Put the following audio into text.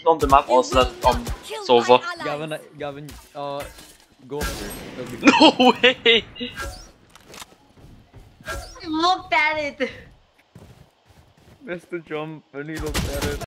on the map or is that on server? Gavin, go up there. No way! I looked at it! Missed the jump and he looked at it.